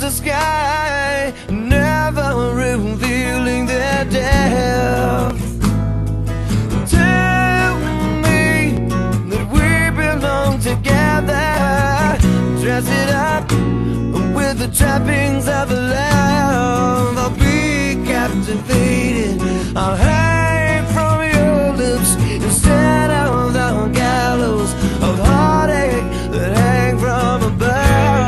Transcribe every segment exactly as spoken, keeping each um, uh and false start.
the sky, never revealing their depth. Tell me that we belong together. Dress it up with the trappings of love. I'll be captivated, I'll hang from your lips instead of the gallows of heartache that hang from above.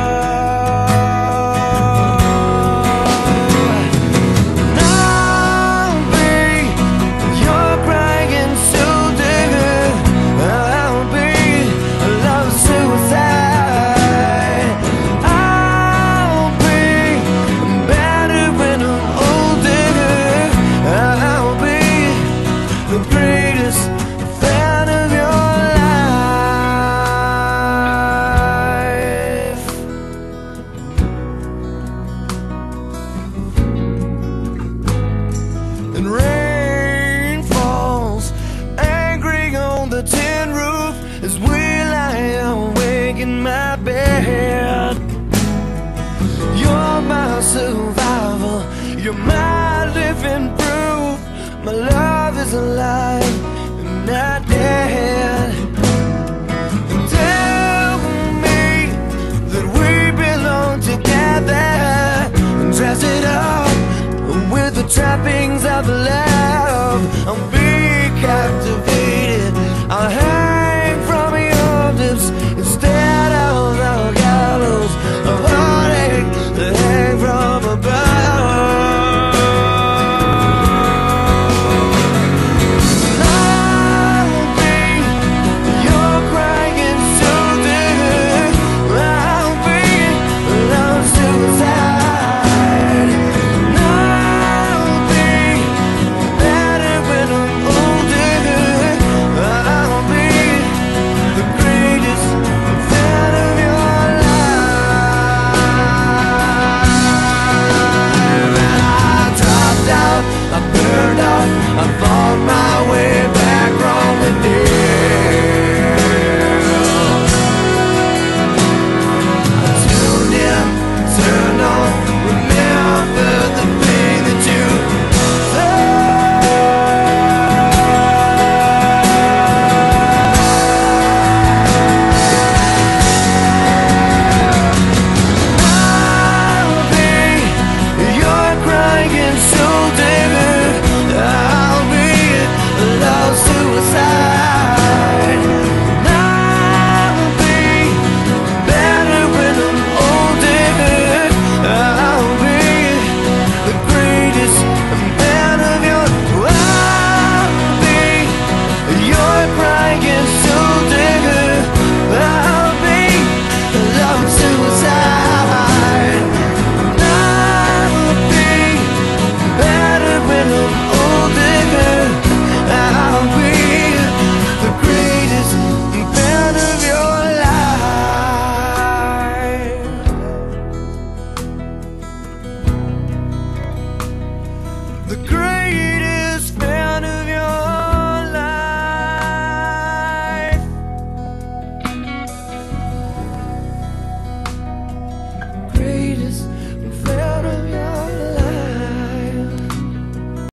I'll be your crying soul digger. I'll be a love suicide. I'll be better when I'm old digger. I'll be the greatest fan of your life. And rain falls angry on the tin roof as we lie awake in my bed. You're my survival, you're my living proof. My love is alive,